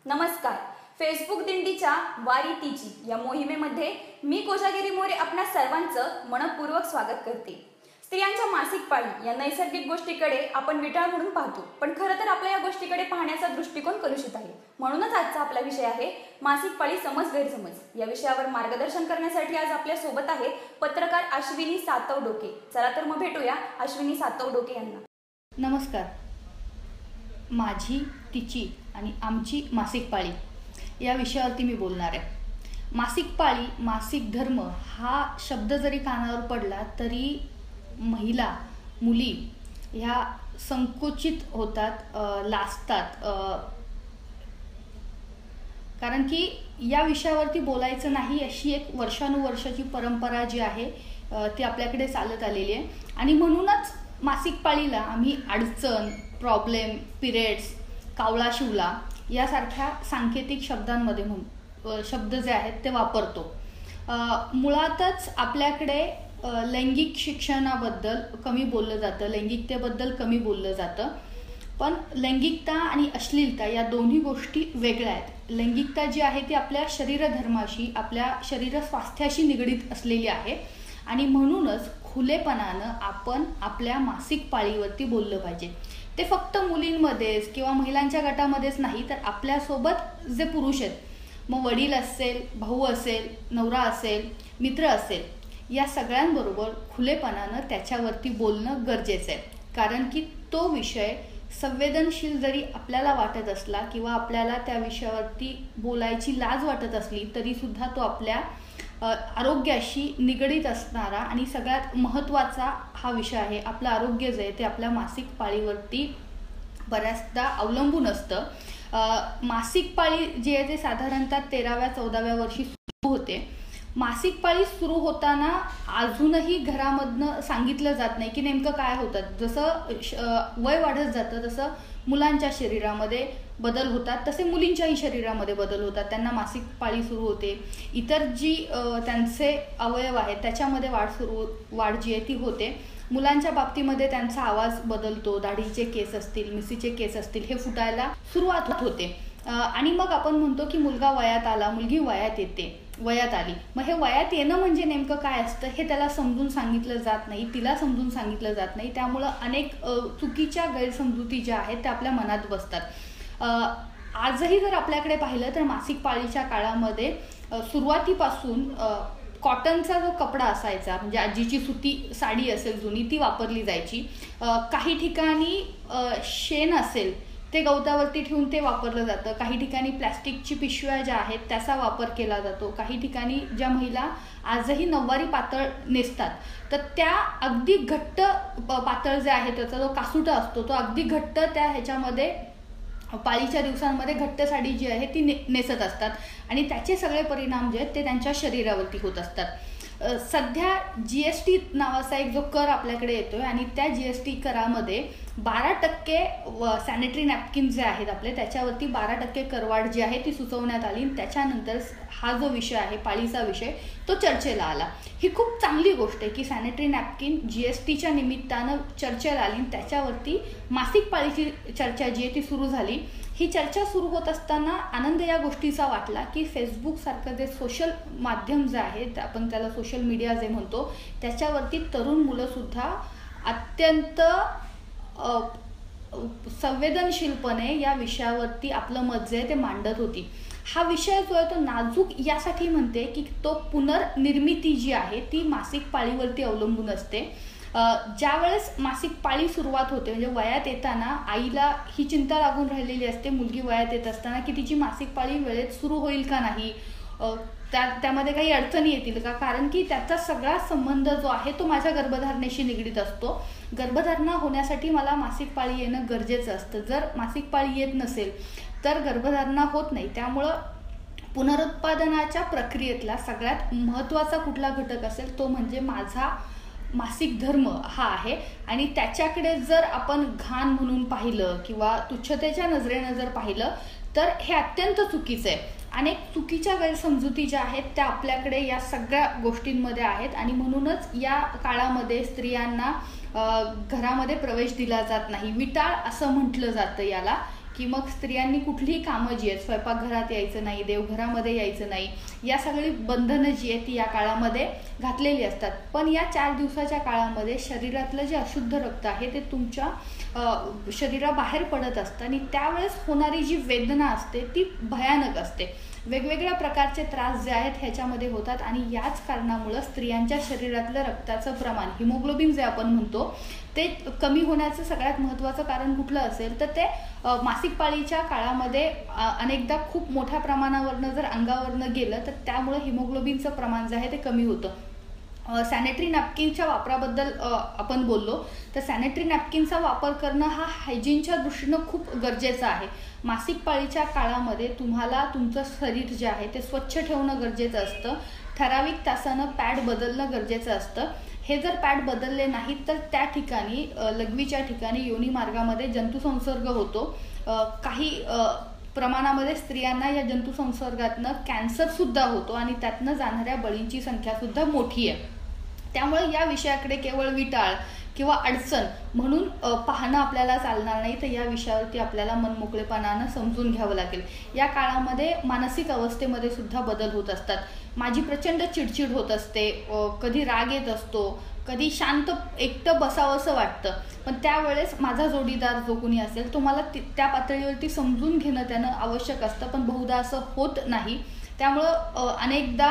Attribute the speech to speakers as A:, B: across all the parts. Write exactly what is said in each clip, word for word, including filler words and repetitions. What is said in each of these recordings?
A: नमस्कार. फेसबुक दिंडीच्या वारी तिची या मोहिमेमध्ये मी कोजागिरी मोरे आपल्या सर्वांचं मनपूर्वक स्वागत करते. स्त्रियांच्या मासिक पाळी या नैसर्गिक गोष्टीकडे आपण विटाळ म्हणून पाहतो, पण खरं तर आपल्या या गोष्टीकडे पाहण्याचा दृष्टिकोन कलुषित आहे. म्हणूनच आजचा आपला विषय आहे मासिक पाळी समज गैरसमज. या विषयावर मार्गदर्शन करण्यासाठी आज आपल्या सोबत आहेत पत्रकार अश्विनी सातव डोके. चला तर मग भेटूया अश्विनी सातव डोके यांना.
B: नमस्कार. माझी, तिची आणि आमची मासिक पाळी या विषयावरती मी बोलणार आहे. मासिक पाळी, मासिक धर्म हा शब्द जरी कानावर पडला तरी महिला, मुली ह्या संकुचित होतात, लाजतात. कारण की या विषयावरती बोलायचं नाही अशी एक वर्षानुवर्षाची परंपरा जी आहे ती आपल्याकडे चालत आलेली आहे. आणि म्हणूनच मासिक पाळीला आम्ही अडचण, प्रॉब्लेम, पिरियड्स, कावळा शिवला यासारख्या सांकेतिक शब्दांमध्ये म्हणून शब्द जे आहेत ते वापरतो. मुळातच आपल्याकडे लैंगिक शिक्षणाबद्दल कमी बोललं जातं, लैंगिकतेबद्दल कमी बोललं जातं. पण लैंगिकता आणि अश्लीलता या दोन्ही गोष्टी वेगळ्या आहेत. लैंगिकता जी आहे ती आपल्या शरीरधर्माशी, आपल्या शरीर स्वास्थ्याशी निगडीत असलेली आहे आणि म्हणूनच खुलेपणानं आपण आपल्या मासिक पाळीवरती बोललं पाहिजे. ते फक्त मुलींमध्येच किंवा महिलांच्या गटामध्येच नाही, तर आपल्यासोबत जे पुरुष आहेत, मग वडील असेल, भाऊ असेल, नवरा असेल, मित्र असेल, या सगळ्यांबरोबर खुलेपणानं त्याच्यावरती बोलणं गरजेचं आहे. कारण की तो विषय संवेदनशील जरी आपल्याला वाटत असला किंवा आपल्याला त्या विषयावरती बोलायची लाज वाटत असली तरीसुद्धा तो आपल्या आरोग्याशी निगडीत असणारा आणि सगळ्यात महत्त्वाचा हा विषय आहे. आपलं आरोग्य जे आहे ते आपल्या मासिक पाळीवरती बऱ्याचदा अवलंबून असतं. मासिक पाळी जी आहे ते साधारणतः तेराव्या चौदाव्या वर्षी सुरू होते. मासिक पाळी सुरू होताना अजूनही घरामधनं सांगितलं जात नाही की नेमकं काय होतं. जसं वय वाढत जातं तसं मुलांच्या शरीरामध्ये बदल होतात, तसे मुलींच्याही शरीरामध्ये बदल होतात. त्यांना मासिक पाळी सुरू होते. इतर जी त्यांचे अवयव आहेत त्याच्यामध्ये वाढ सुरू वाढ जी आहे ती होते. मुलांच्या बाबतीमध्ये त्यांचा आवाज बदलतो, दाढीचे केस असतील, मिशीचे केस असतील, हे फुटायला सुरुवात होते. आणि मग आपण म्हणतो की मुलगा वयात आला, मुलगी वयात येते, वयात आली. मग हे वयात येणं म्हणजे नेमकं काय असतं हे त्याला समजून सांगितलं जात नाही, तिला समजून सांगितलं जात नाही. त्यामुळं अनेक चुकीच्या गैरसमजुती ज्या आहेत त्या आपल्या मनात बसतात. आजही जर आपल्याकडे पाहिलं तर मासिक पाळीच्या काळामध्ये सुरुवातीपासून कॉटनचा जो कपडा असायचा, म्हणजे आजीची सुती साडी असेल जुनी, ती वापरली जायची. काही ठिकाणी शेण असेल ते गवतावरती ठेवून ते वापरलं जातं. काही ठिकाणी प्लॅस्टिकची पिशव्या ज्या आहेत त्याचा वापर केला जातो. काही ठिकाणी ज्या महिला आजही नऊवारी पातळ नेसतात तर त्या अगदी घट्ट पातळ जे आहे त्याचा जो कासुटा असतो तो अगदी घट्ट त्या ह्याच्यामध्ये पाळीच्या दिवसांमध्ये घट्ट साडी जी आहे ती ने नेसत असतात आणि त्याचे सगळे परिणाम जे आहेत ते त्यांच्या शरीरावरती होत असतात. सध्या जी एस टी नावाचा एक जो कर आपल्याकडे येतोय आणि त्या जी एस टी करामध्ये बारा टक्के सॅनिटरी नॅपकिन जे आहेत आपले त्याच्यावरती बारा टक्के करवाढ जी आहे ती सुचवण्यात आली. त्याच्यानंतर हा जो विषय आहे पाळीचा विषय तो चर्चेला आला. ही खूप चांगली गोष्ट आहे की सॅनिटरी नॅपकिन जी एस टीच्या निमित्तानं चर्चेला आली. त्याच्यावरती मासिक पाळीची चर्चा जी आहे ती सुरू झाली. ही चर्चा सुरू होत असताना आनंद या गोष्टीचा वाटला की फेसबुकसारखं जे सोशल माध्यम जे आहे आपण त्याला सोशल मीडिया जे म्हणतो त्याच्यावरती तरुण मुलंसुद्धा अत्यंत संवेदनशीलपणे या विषयावरती आपलं मत जे आहे ते मांडत होती. हा विषय जो आहे तो नाजूक यासाठी म्हणते की तो पुनर्निर्मिती जी आहे ती मासिक पाळीवरती अवलंबून असते. ज्या वेळेस मासिक पाळी सुरुवात होते म्हणजे वयात येताना आईला ही चिंता लागून राहिलेली असते मुलगी वयात येत असताना की तिची मासिक पाळी वेळेत सुरू होईल का नाही, त्या त्यामध्ये काही अडचणी येतील का. कारण की त्याचा सगळा संबंध जो आहे तो माझ्या गर्भधारणेशी निगडीत असतो. गर्भधारणा होण्यासाठी मला मासिक पाळी येणं गरजेचं असतं. जर मासिक पाळी येत नसेल तर गर्भधारणा होत नाही. त्यामुळं पुनरुत्पादनाच्या प्रक्रियेतला सगळ्यात महत्त्वाचा कुठला घटक असेल तो म्हणजे माझा मासिक धर्म हा आहे. आणि त्याच्याकडे जर आपण घाण म्हणून पाहिलं किंवा तुच्छतेच्या नजरेनं जर पाहिलं तर हे अत्यंत चुकीचं आहे. अनेक चुकीच्या गैरसमजुती ज्या आहेत त्या आपल्याकडे या सगळ्या गोष्टींमध्ये आहेत आणि म्हणूनच या काळामध्ये स्त्रियांना घरामध्ये प्रवेश दिला जात नाही. विटाळ असं म्हटलं जातं याला की मग स्त्रियांनी कुठलीही कामं जी आहेत, स्वयंपाकघरात यायचं नाही, देवघरामध्ये यायचं नाही, या सगळी बंधनं जी आहेत ती या काळामध्ये घातलेली असतात. पण या चार दिवसाच्या काळामध्ये शरीरातलं जे अशुद्ध रक्त आहे ते तुमच्या शरीराबाहेर पडत असतं आणि त्यावेळेस होणारी जी वेदना असते ती भयानक असते. वेगवेगळ्या प्रकारचे त्रास जे आहेत ह्याच्यामध्ये होतात आणि याच कारणामुळं स्त्रियांच्या शरीरातलं रक्ताचं प्रमाण, हिमोग्लोबिन जे आपण म्हणतो, ते कमी होण्याचं सगळ्यात महत्त्वाचं कारण कुठलं असेल तर ते मासिक पाळीच्या काळामध्ये अनेकदा खूप मोठ्या प्रमाणावरनं जर अंगावरनं गेलं तर त्यामुळं हिमोग्लोबिनचं प्रमाण जे आहे ते कमी होतं. सॅनिटरी नॅपकिनच्या वापराबद्दल आपण बोललो तर सॅनिटरी नॅपकिनचा वापर करणं हा हायजीनच्या दृष्टीनं खूप गरजेचं आहे. मासिक पाळीच्या काळामध्ये तुम्हाला तुमचं शरीर जे आहे ते स्वच्छ ठेवणं गरजेचं असतं. ठराविक तासानं पॅड बदलणं गरजेचं असतं. हे जर पॅड बदलले नाहीत तर त्या ठिकाणी लघवीच्या ठिकाणी योनी मार्गामध्ये जंतुसंसर्ग होतो. काही प्रमाणामध्ये स्त्रियांना या जंतुसंसर्गातनं कॅन्सरसुद्धा होतो आणि त्यातनं जाणाऱ्या बळींची संख्यासुद्धा मोठी आहे. त्यामुळे या विषयाकडे केवळ विटाळ किंवा अडचण म्हणून पाहणं आपल्याला चालणार नाही, तर या विषयावरती आपल्याला मनमोकळेपणानं समजून घ्यावं लागेल. या काळामध्ये मानसिक अवस्थेमध्ये सुद्धा बदल होत असतात. माझी प्रचंड चिडचिड होत असते, कधी राग येत असतो, कधी शांत एकटं बसावंसं वाटतं. पण त्यावेळेस माझा जोडीदार जो कोणी असेल तो मला त्या पातळीवरती समजून घेणं त्यानं आवश्यक असतं, पण बहुधा असं होत नाही. त्यामुळं अनेकदा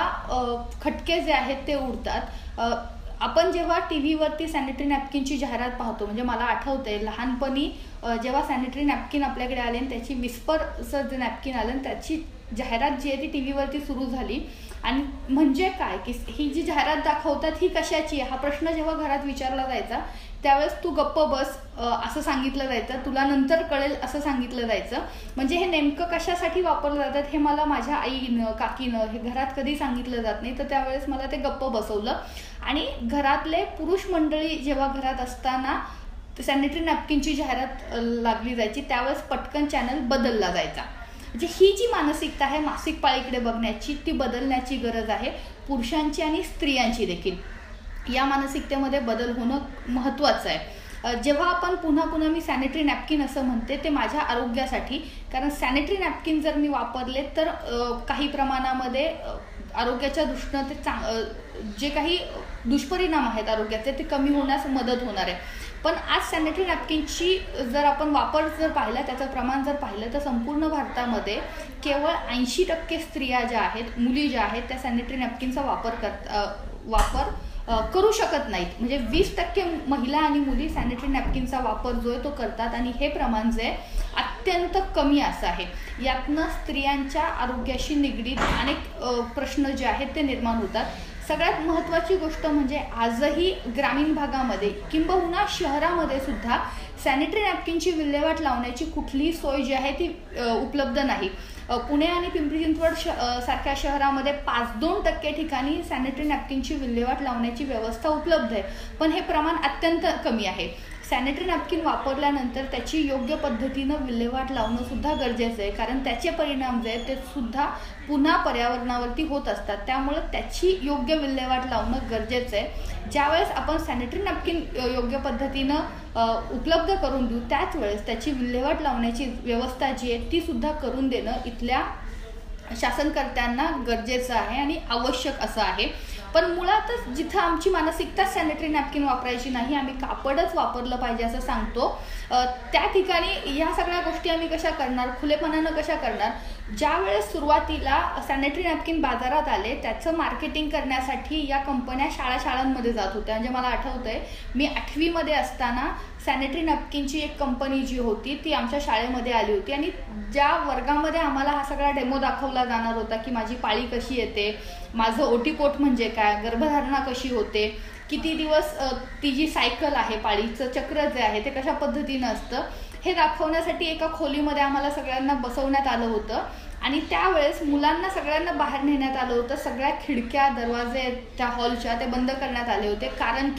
B: खटके जे आहेत ते उडतात. आपण जेव्हा टी व्हीवरती सॅनिटरी नॅपकिनची जाहिरात पाहतो, म्हणजे मला आठवतंय लहानपणी जेव्हा सॅनिटरी नॅपकिन आपल्याकडे आले आणि त्याची विस्परचं जे नॅपकिन आलं आणि त्याची जाहिरात जी आहे ती टी व्हीवरती सुरू झाली. आणि म्हणजे काय की ही जी जाहिरात दाखवतात ही कशाची आहे हा प्रश्न जेव्हा घरात विचारला जायचा त्यावेळेस तू गप्प बस असं सांगितलं जायचं, तुला नंतर कळेल असं सांगितलं जायचं. म्हणजे हे नेमकं कशासाठी वापरलं जातात हे मला माझ्या आईनं काकीनं हे घरात कधी सांगितलं जात नाही, तर त्यावेळेस मला ते गप्प बसवलं. आणि घरातले पुरुष मंडळी जेव्हा घरात असताना सॅनिटरी नॅपकिनची जाहिरात लागली जायची त्यावेळेस पटकन चॅनल बदलला जायचा. म्हणजे ही जी मानसिकता आहे मासिक पाळीकडे बघण्याची ती बदलण्याची गरज आहे, पुरुषांची आणि स्त्रियांची देखील. या मानसिकतेमध्ये बदल होणं महत्त्वाचं आहे. जेव्हा आपण पुन्हा पुन्हा मी सॅनिटरी नॅपकिन असं म्हणते ते माझ्या आरोग्यासाठी, कारण सॅनिटरी नॅपकिन जर मी वापरले तर काही प्रमाणामध्ये आरोग्याच्या दृष्टीनं ते चांग जे काही दुष्परिणाम आहेत आरोग्याचे ते कमी होण्यास मदत होणार आहे. पण आज सॅनिटरी नॅपकिनची जर आपण वापर जर पाहिला, त्याचं प्रमाण जर पाहिलं तर संपूर्ण भारतामध्ये केवळ ऐंशी टक्के स्त्रिया ज्या आहेत, मुली ज्या आहेत त्या सॅनिटरी नॅपकिनचा वापर कर वापर करू शकत नाहीत. म्हणजे वीस टक्के महिला आणि मुली सॅनिटरी नॅपकिनचा वापर जो आहे तो करतात आणि हे प्रमाण जे अत्यंत कमी असं आहे. यातनं स्त्रियांच्या आरोग्याशी निगडीत अनेक प्रश्न जे आहेत ते निर्माण होतात. सगळ्यात महत्त्वाची गोष्ट म्हणजे आजही ग्रामीण भागामध्ये किंबहुना शहरामध्ये सुद्धा सॅनिटरी नॅपकिनची विल्हेवाट लावण्याची कुठलीही सोय जी आहे ती उपलब्ध नाही. पुणे आणि पिंपरी चिंचवड श सारख्या शहरामध्ये पाच दोन टक्के ठिकाणी सॅनिटरी नॅपकिनची विल्हेवाट लावण्याची व्यवस्था उपलब्ध आहे, पण हे प्रमाण अत्यंत कमी आहे. सॅनिटरी नॅपकिन वापरल्यानंतर त्याची योग्य पद्धतीनं विल्हेवाट लावणं सुद्धा गरजेचं आहे, कारण त्याचे परिणाम जे आहेत ते सुद्धा पुन्हा पर्यावरणावरती होत असतात. त्यामुळं त्याची योग्य विल्हेवाट लावणं गरजेचं आहे. ज्यावेळेस आपण सॅनिटरी नॅपकिन योग्य पद्धतीनं उपलब्ध करून देऊ त्याच वेळेस त्याची विल्हेवाट लावण्याची व्यवस्था जी आहे ती सुद्धा करून देणं इथल्या शासनकर्त्यांना गरजेचं आहे आणि आवश्यक असं आहे. पण मुळातच जिथं आमची मानसिकता सॅनिटरी नॅपकिन वापरायची नाही, आम्ही कापडच वापरलं पाहिजे असं सांगतो, त्या ठिकाणी या सगळ्या गोष्टी आम्ही कशा करणार, खुलेपणानं कशा करणार. ज्या वेळेस सुरुवातीला सॅनिटरी नॅपकिन बाजारात आले त्याचं मार्केटिंग करण्यासाठी या कंपन्या शाळा शाळांमध्ये जात होत्या. म्हणजे मला आठवतंय मी आठवीमध्ये असताना सॅनिटरी नॅपकिनची एक कंपनी जी होती ती आमच्या शाळेमध्ये आली होती आणि ज्या वर्गामध्ये आम्हाला हा सगळा डेमो दाखवला जाणार होता की माझी पाळी कशी येते, माझं ओटीपोट म्हणजे काय, गर्भधारणा कशी होते, किती दिवस ती जी सायकल आहे पाळीचं चक्र जे आहे ते कशा पद्धतीनं असतं हे दाखवण्यासाठी एका खोलीमध्ये आम्हाला सगळ्यांना बसवण्यात आलं होतं. आणि त्यावेळेस मुलांना सगळ्यांना बाहेर नेण्यात आलं होतं. सगळ्या खिडक्या दरवाजे त्या हॉलच्या ते बंद करण्यात आले होते, कारण की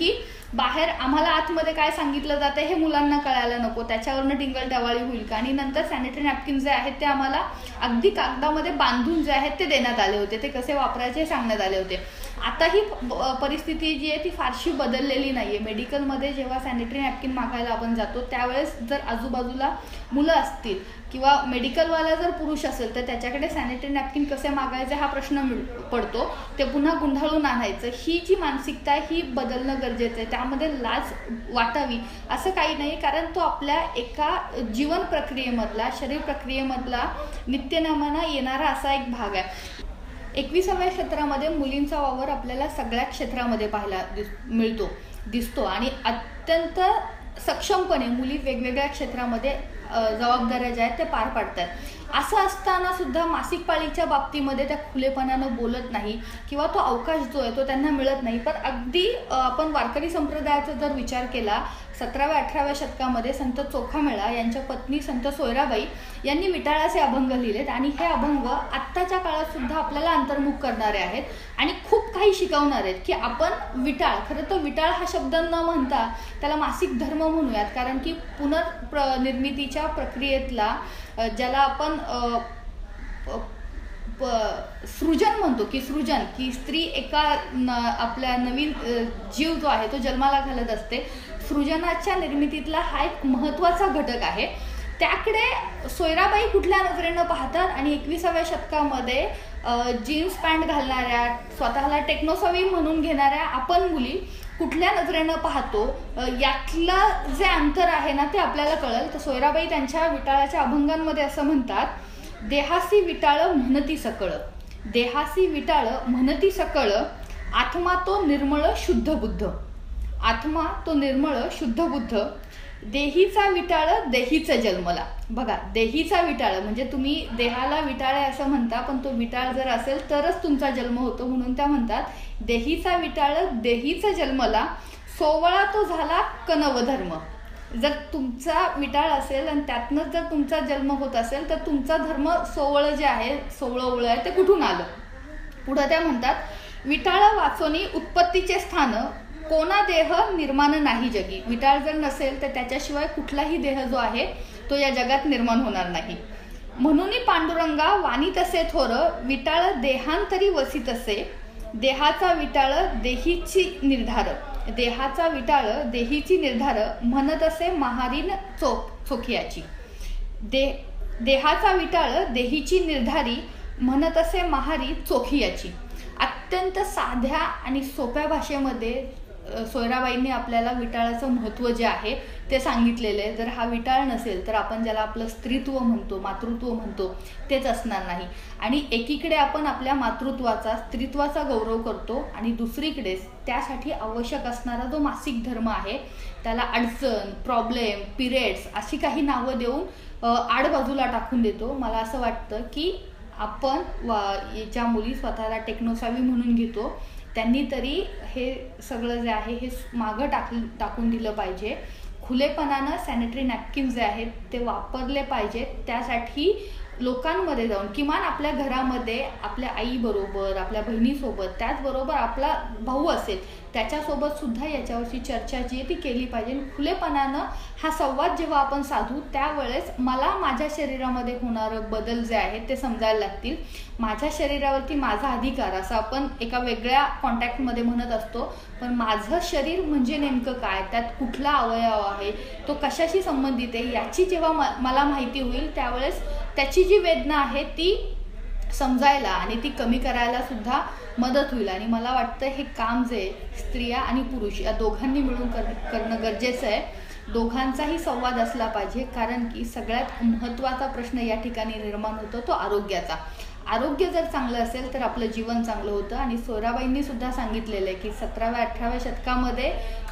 B: बाहेर आम्हाला आतमध्ये काय सांगितलं जातं हे मुलांना कळायला नको, त्याच्यावरनं टिंगल टवाळी होईल का. आणि नंतर सॅनिटरी नॅपकिन जे आहेत ते आम्हाला अगदी कागदामध्ये बांधून जे आहेत ते देण्यात आले होते, ते कसे वापरायचे सांगण्यात आले होते. आता ही परिस्थिती जी आहे ती फारशी बदललेली नाही आहे. मेडिकलमध्ये जेव्हा सॅनिटरी नॅपकिन मागायला आपण जातो त्यावेळेस जर आजूबाजूला मुलं असतील किंवा मेडिकलवाला जर पुरुष असेल तर त्याच्याकडे सॅनिटरी नॅपकिन कसे मागायचे हा प्रश्न पडतो, ते पुन्हा गुंडाळून आणायचं. ही जी मानसिकता आहे ही बदलणं गरजेचं आहे. त्यामध्ये लाज वाटावी असं काही नाही, कारण तो आपल्या एका जीवन प्रक्रियेमधला, शरीर प्रक्रियेमधला नित्यनेमानं येणारा असा एक भाग आहे. एकविसाव्या क्षेत्रामध्ये मुलींचा वावर आपल्याला सगळ्या क्षेत्रामध्ये पाहायला दिस मिळतो दिसतो आणि अत्यंत सक्षमपणे मुली वेगवेगळ्या क्षेत्रामध्ये जबाबदाऱ्या ज्या आहेत ते पार पाडतात. असं असताना सुद्धा मासिक पाळीच्या बाबतीमध्ये त्या खुलेपणानं बोलत नाही किंवा तो अवकाश जो आहे तो त्यांना मिळत नाही. पण अगदी आपण वारकरी संप्रदायाचा जर विचार केला, सतराव्या अठराव्या शतकामध्ये संत चोखामेळा यांच्या पत्नी संत सोयराबाई यांनी विटाळाचे अभंग लिहिलेत आणि हे अभंग आत्ताच्या काळात सुद्धा आपल्याला अंतर्मुख करणारे आहेत आणि खूप काही शिकवणार आहेत. की आपण विटाळ, खरं तर विटाळ हा शब्द न म्हणता त्याला मासिक धर्म म्हणूयात, कारण की पुनर्निर्मितीच्या प्रक्रियेतला ज्याला आपण सृजन म्हणतो, की सृजन की स्त्री एका न आपल्या नवीन जीव जो आहे तो जन्माला घालत असते, सृजनाच्या निर्मितीतला हा एक महत्त्वाचा घटक आहे. त्याकडे सोयराबाई कुठल्या नजरेनं पाहतात आणि एकविसाव्या शतकामध्ये जीन्स पॅन्ट घालणाऱ्या, स्वतःला टेक्नोसवी म्हणून घेणाऱ्या आपण मुली कुठल्या नजरेनं पाहतो, यातलं जे अंतर आहे ना ते आपल्याला कळेल. तर सोयराबाई त्यांच्या विटाळाच्या अभंगांमध्ये असं म्हणतात, देहासी विटाळ म्हणती सकळ, देहासी विटाळ म्हणती सकळ, आत्मा तो निर्मळ शुद्ध बुद्ध, आत्मा तो निर्मळ शुद्ध बुद्ध, देहीचा विटाळ देहीचं जन्मला. बघा, देहीचा विटाळ म्हणजे तुम्ही देहाला विटाळ आहे असं म्हणता, पण तो विटाळ जर असेल तरच तुमचा जन्म होतो, म्हणून त्या म्हणतात देहीचा विटाळ देहीचा जन्मला, सोवळा तो झाला कनवधर्म. जर तुमचा विटाळ असेल आणि त्यातनंच जर तुमचा जन्म होत असेल तर तुमचा धर्म सोवळं जे आहे, सोवळं ओवळं आहे ते कुठून आलं. पुढं त्या म्हणतात, विटाळ वाचोनी उत्पत्तीचे स्थान, कोणा देह निर्माण नाही जगी. विटाळ जर नसेल तर त्याच्याशिवाय कुठलाही देह जो आहे तो या जगात निर्माण होणार नाही. म्हणून पांडुरंगा वाणी तसे थोर, विटाळ देहांतरी वसित असे, देहाचा विटाळ देहीची निर्धार, देहाचा विटाळ देहीची निर्धार, म्हणत असे महारीन चोख चोखियाची. दे देहाचा विटाळ देहीची निर्धारी, म्हणत असे महारी चोखियाची. अत्यंत साध्या आणि सोप्या भाषेमध्ये सोयराबाईंनी आपल्याला विटाळाचं महत्त्व जे आहे ते सांगितलेलं आहे. जर हा विटाळ नसेल तर आपण ज्याला आपलं स्त्रीत्व म्हणतो, मातृत्व म्हणतो, तेच असणार नाही. आणि एकीकडे आपण आपल्या मातृत्वाचा, स्त्रीत्वाचा गौरव करतो आणि दुसरीकडे त्यासाठी आवश्यक असणारा जो मासिक धर्म आहे त्याला अडचण, प्रॉब्लेम, पिरियड्स अशी काही नावं देऊन आडबाजूला टाकून देतो. मला असं वाटतं की आपण ज्या मुली स्वतःला टेक्नोसावी म्हणून घेतो त्यांनी तरी हे सगळं जे आहे हे मागं टाक टाकून दिलं पाहिजे. खुलेपणानं सॅनिटरी नॅपकिन जे आहेत ते वापरले पाहिजेत. त्यासाठी लोकांमध्ये जाऊन, किमान आपल्या घरामध्ये आपल्या आईबरोबर, आपल्या बहिणीसोबत, त्याचबरोबर आपला भाऊ असेल त्याच्यासोबत सुद्धा याच्यावरची चर्चा जी आहे ती केली पाहिजे. खुलेपणानं हा संवाद जेव्हा आपण साधू त्यावेळेस मला माझ्या शरीरामध्ये होणारं बदल जे आहेत ते समजायला लागतील. माझ्या शरीरावरती माझा अधिकार असं आपण एका वेगळ्या कॉन्टॅक्टमध्ये म्हणत असतो, पण माझं शरीर म्हणजे नेमकं काय, त्यात कुठला अवयव आहे, तो कशाशी संबंधित आहे याची जेव्हा मला माहिती होईल त्यावेळेस त्याची जी वेदना आहे ती समजायला आणि ती कमी करायला सुद्धा मदत होईल. आणि मला वाटतं हे काम जे स्त्रिया आणि पुरुष या दोघांनी मिळून कर करणं गरजेचं आहे. दोघांचाही संवाद असला पाहिजे, कारण की सगळ्यात महत्त्वाचा प्रश्न या ठिकाणी निर्माण होतो तो आरोग्याचा. आरोग्य जर चांगलं असेल तर आपलं जीवन चांगलं होतं. आणि सोयराबाईंनी सुद्धा सांगितलेलं आहे की सतराव्या अठराव्या शतकामध्ये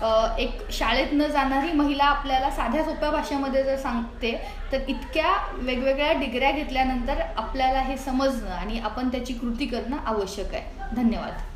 B: एक शाळेत न जाणारी महिला आपल्याला साध्या सोप्या भाषेमध्ये जर सांगते तर इतक्या वेगवेगळ्या डिग्र्या घेतल्यानंतर आपल्याला हे समजणं आणि आपण त्याची कृती करणं आवश्यक आहे. धन्यवाद.